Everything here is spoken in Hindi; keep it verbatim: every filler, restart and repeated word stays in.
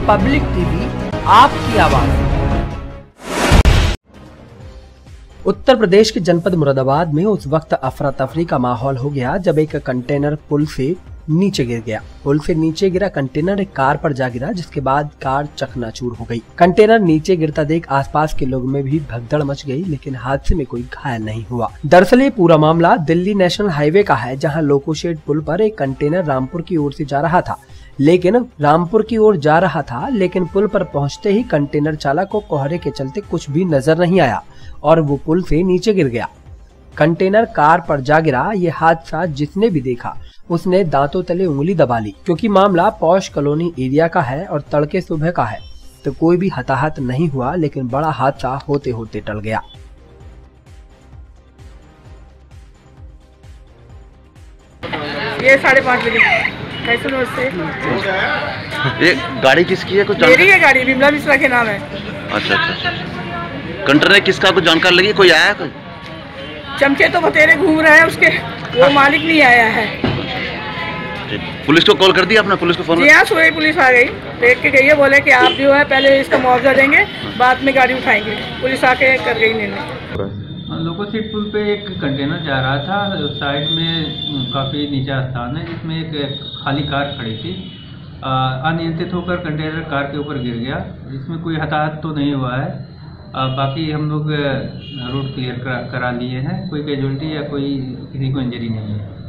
पब्लिक टीवी, आपकी आवाज। उत्तर प्रदेश के जनपद मुरादाबाद में उस वक्त अफरा तफरी का माहौल हो गया जब एक कंटेनर पुल से नीचे गिर गया। पुल से नीचे गिरा कंटेनर एक कार पर जा गिरा, जिसके बाद कार चकनाचूर हो गई। कंटेनर नीचे गिरता देख आसपास के लोगों में भी भगदड़ मच गई, लेकिन हादसे में कोई घायल नहीं हुआ। दरअसल ये पूरा मामला दिल्ली नेशनल हाईवे का है, जहां लोकोशेड पुल पर एक कंटेनर रामपुर की ओर से जा रहा था लेकिन रामपुर की ओर जा रहा था लेकिन पुल पर पहुंचते ही कंटेनर चालक को कोहरे के चलते कुछ भी नजर नहीं आया और वो पुल से नीचे गिर गया। कंटेनर कार पर जा गिरा। ये हादसा जिसने भी देखा उसने दांतों तले उंगली दबा ली, क्योंकि मामला पॉश कॉलोनी एरिया का है और तड़के सुबह का है, तो कोई भी हताहत नहीं हुआ, लेकिन बड़ा हादसा होते होते टल गया। ये साढ़े पाँच बजे कैसे से ये गाड़ी किसकी है? कुछ मेरी है गाड़ी, विमला मिश्रा के नाम है। अच्छा अच्छा। कंटेनर किसका कुछ जानकारी लगी? कोई आया? कोई चमके तो बतेरे घूम रहे हैं, उसके वो मालिक नहीं आया है। पुलिस को कॉल कर दिया आपने? पुलिस को फोन? जी हाँ, सुबह पुलिस आ गई, देख के गई है, बोले कि आप जो है पहले इसका मुआवजा देंगे, बाद में गाड़ी उठाएंगे। पुलिस आके कर गई निर्णय। लोकोशेड पुल पे एक कंटेनर जा रहा था, साइड में काफ़ी नीचा स्थान है जिसमें एक खाली कार खड़ी थी। अनियंत्रित होकर कंटेनर कार के ऊपर गिर गया, जिसमें कोई हताहत तो नहीं हुआ है। आ, बाकी हम लोग रोड क्लियर करा, करा लिए हैं। कोई कैजुअल्टी या कोई किसी को इंजरी नहीं है।